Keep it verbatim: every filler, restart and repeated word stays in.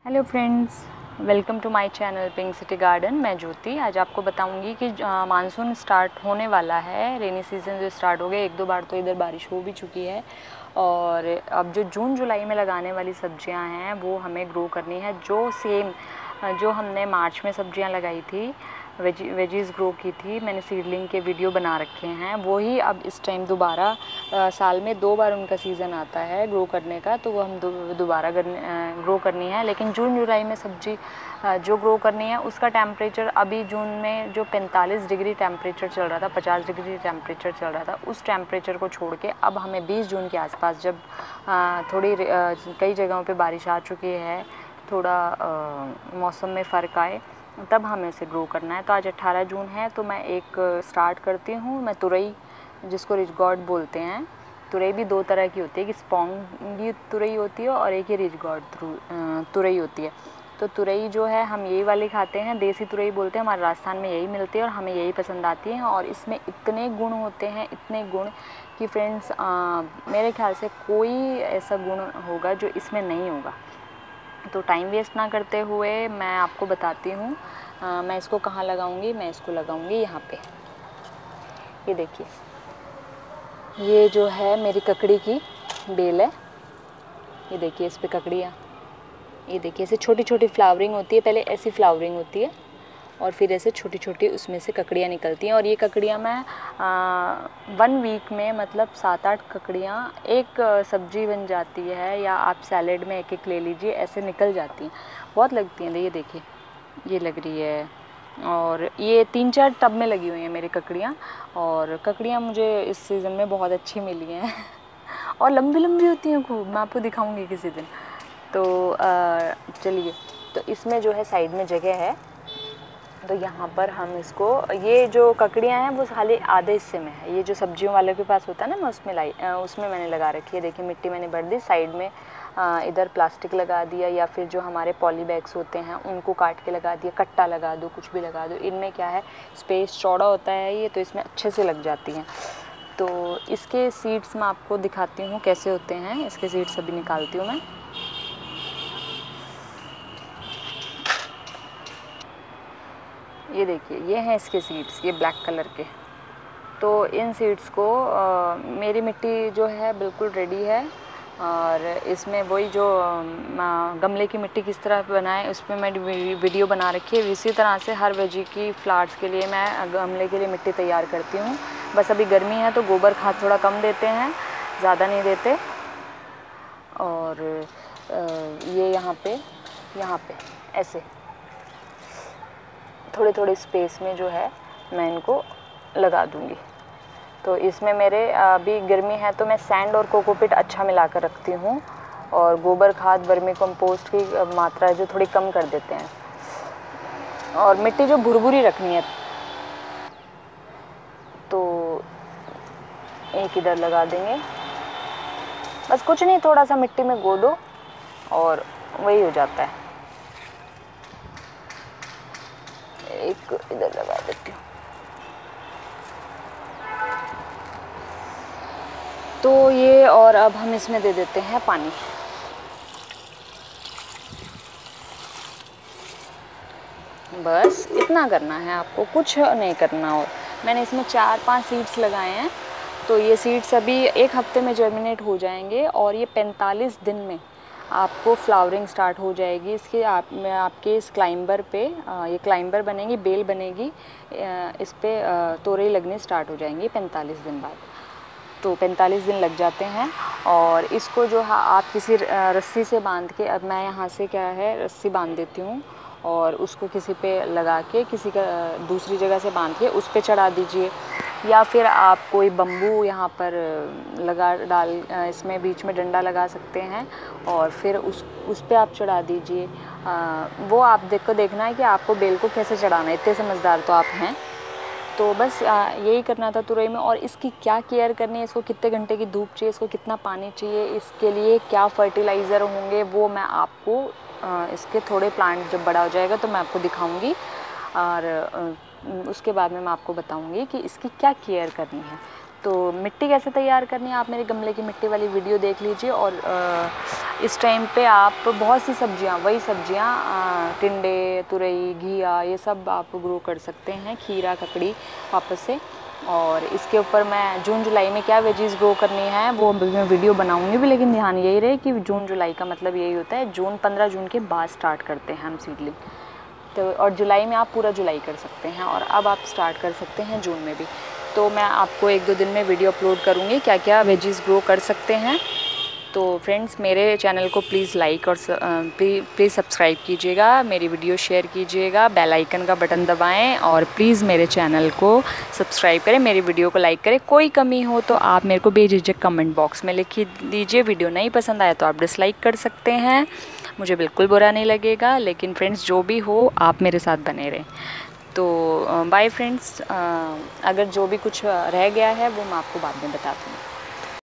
Hello friends, welcome to my channel pink city garden. मैं ज्योति आज आपको बताऊंगी कि मानसून स्टार्ट होने वाला है। रेनी सीज़न जो स्टार्ट हो गया, एक दो बार तो इधर बारिश हो भी चुकी है और अब जो जून जुलाई में लगाने वाली सब्जियां हैं वो हमें ग्रो करनी है। जो सेम जो हमने मार्च में सब्जियां लगाई थी, वेजी वेजीज़ ग्रो की थी, मैंने सीडलिंग के वीडियो बना रखे हैं, वही अब इस टाइम दोबारा साल में दो बार उनका सीज़न आता है ग्रो करने का, तो वो हम दोबारा ग्रो करनी है। लेकिन जून जुलाई में सब्जी जो ग्रो करनी है उसका टेम्परेचर अभी जून में जो पैंतालीस डिग्री टेम्परेचर चल रहा था, पचास डिग्री टेम्परेचर चल रहा था, उस टेम्परेचर को छोड़ के अब हमें बीस जून के आसपास, जब थोड़ी कई जगहों पे बारिश आ चुकी है, थोड़ा मौसम में फ़र्क आए, तब हमें इसे ग्रो करना है। तो आज अट्ठारह जून है, तो मैं एक स्टार्ट करती हूँ। मैं तुरई, जिसको रिच गॉर्ड बोलते हैं, तुरई भी दो तरह की होती है, एक स्पॉन्गी तुरई होती है और एक ये रिच गॉर्ड तुरई होती है। तो तुरई जो है हम यही वाली खाते हैं, देसी तुरई बोलते हैं, हमारे राजस्थान में यही मिलती है और हमें यही पसंद आती है। और इसमें इतने गुण होते हैं, इतने गुण कि फ्रेंड्स मेरे ख्याल से कोई ऐसा गुण होगा जो इसमें नहीं होगा। तो टाइम वेस्ट ना करते हुए मैं आपको बताती हूँ मैं इसको कहाँ लगाऊंगी। मैं इसको लगाऊंगी यहाँ पे। ये देखिए, ये जो है मेरी ककड़ी की बेल है। ये देखिए, इस पे ककड़ियाँ, ये देखिए, ऐसे छोटी छोटी फ्लावरिंग होती है। पहले ऐसी फ्लावरिंग होती है और फिर ऐसे छोटी छोटी उसमें से ककड़ियाँ निकलती हैं। और ये ककड़ियाँ मैं आ, वन वीक में, मतलब सात आठ ककड़ियाँ एक सब्जी बन जाती है, या आप सैलेड में एक एक ले लीजिए, ऐसे निकल जाती हैं, बहुत लगती हैं। ये देखिए, ये लग रही है, और ये तीन चार टब में लगी हुई हैं मेरी ककड़ियाँ। और ककड़ियाँ मुझे इस सीज़न में बहुत अच्छी मिली हैं और लंबी लंबी होती हैं खूब। मैं आपको दिखाऊंगी किसी दिन। तो चलिए, तो इसमें जो है साइड में जगह है, तो यहाँ पर हम इसको, ये जो ककड़ियाँ हैं वो खाली आधे हिस्से में है। ये जो सब्जियों वालों के पास होता है ना, मैं उसमें लाई उसमें मैंने लगा रखी है। देखिए, मिट्टी मैंने भर दी, साइड में इधर प्लास्टिक लगा दिया, या फिर जो हमारे पॉली बैग्स होते हैं उनको काट के लगा दिया, कट्टा लगा दो, कुछ भी लगा दो। इनमें क्या है, स्पेस चौड़ा होता है ये, तो इसमें अच्छे से लग जाती हैं। तो इसके सीड्स मैं आपको दिखाती हूँ कैसे होते हैं। इसके सीड्स अभी निकालती हूँ मैं। ये देखिए, ये हैं इसके सीड्स, ये ब्लैक कलर के। तो इन सीड्स को आ, मेरी मिट्टी जो है बिल्कुल रेडी है, और इसमें वही जो आ, गमले की मिट्टी किस तरह बनाए उस पर मैं वीडियो बना रखी है। इसी तरह से हर वेजी की फ्लावर्स के लिए मैं गमले के लिए मिट्टी तैयार करती हूँ। बस अभी गर्मी है तो गोबर खाद थोड़ा कम देते हैं, ज़्यादा नहीं देते। और आ, ये यहाँ पे यहाँ पे ऐसे थोड़े थोड़े स्पेस में जो है मैं इनको लगा दूँगी। तो इसमें मेरे अभी गर्मी है तो मैं सैंड और कोकोपीट अच्छा मिला कर रखती हूँ, और गोबर खाद, वर्मी कंपोस्ट की मात्रा जो थोड़ी कम कर देते हैं। और मिट्टी जो भुरभुरी रखनी है, तो एक इधर लगा देंगे, बस कुछ नहीं, थोड़ा सा मिट्टी में गो दो और वही हो जाता है। एक इधर लगा देती हूँ। तो ये, और अब हम इसमें दे देते हैं पानी। बस इतना करना है आपको, कुछ नहीं करना। और मैंने इसमें चार पांच सीड्स लगाए हैं, तो ये सीड्स अभी एक हफ्ते में जर्मिनेट हो जाएंगे और ये पैंतालीस दिन में आपको फ्लावरिंग स्टार्ट हो जाएगी। इसके आप में आपके इस क्लाइंबर पे आ, ये क्लाइंबर बनेगी, बेल बनेगी, आ, इस पर तोरई लगने स्टार्ट हो जाएंगी पैंतालीस दिन बाद। तो पैंतालीस दिन लग जाते हैं। और इसको जो है आप किसी रस्सी से बांध के, अब मैं यहाँ से क्या है रस्सी बांध देती हूँ और उसको किसी पे लगा के, किसी का दूसरी जगह से बांध के उस पे चढ़ा दीजिए, या फिर आप कोई बम्बू यहाँ पर लगा डाल, इसमें बीच में डंडा लगा सकते हैं और फिर उस उस पे आप चढ़ा दीजिए। वो आप देखो, देखना है कि आपको बेल को कैसे चढ़ाना है, इतने समझदार तो आप हैं। तो बस आ, यही करना था तुरई में। और इसकी क्या केयर करनी है, इसको कितने घंटे की धूप चाहिए, इसको कितना पानी चाहिए, इसके लिए क्या फर्टिलाइज़र होंगे, वो मैं आपको आ, इसके थोड़े प्लांट जब बड़ा हो जाएगा तो मैं आपको दिखाऊंगी। और आ, उसके बाद में मैं आपको बताऊंगी कि इसकी क्या केयर करनी है। तो मिट्टी कैसे तैयार करनी है, आप मेरे गमले की मिट्टी वाली वीडियो देख लीजिए। और इस टाइम पे आप बहुत सी सब्जियां, वही सब्जियां टिंडे, तुरई, घिया, ये सब आप ग्रो कर सकते हैं, खीरा, ककड़ी वापस से। और इसके ऊपर मैं जून जुलाई में क्या वेजीज़ ग्रो करनी है वो मैं वीडियो बनाऊंगी भी, लेकिन ध्यान यही रहे कि जून जुलाई का मतलब यही होता है, जून पंद्रह जून के बाद स्टार्ट करते हैं हम सीडलिंग। तो और जुलाई में आप पूरा जुलाई कर सकते हैं, और अब आप स्टार्ट कर सकते हैं जून में भी। तो मैं आपको एक दो दिन में वीडियो अपलोड करूँगी क्या क्या वेजीज़ ग्रो कर सकते हैं। तो फ्रेंड्स, मेरे चैनल को प्लीज़ लाइक और प्लीज़ सब्सक्राइब कीजिएगा, मेरी वीडियो शेयर कीजिएगा, बेल आइकन का बटन दबाएं, और प्लीज़ मेरे चैनल को सब्सक्राइब करें, मेरी वीडियो को लाइक करें। कोई कमी हो तो आप मेरे को बेझिझक कमेंट बॉक्स में लिख दीजिए। वीडियो नहीं पसंद आया तो आप डिसलाइक कर सकते हैं, मुझे बिल्कुल बुरा नहीं लगेगा। लेकिन फ्रेंड्स, जो भी हो आप मेरे साथ बने रहें। तो बाय फ्रेंड्स, अगर जो भी कुछ रह गया है वो मैं आपको बाद में बताती हूँ।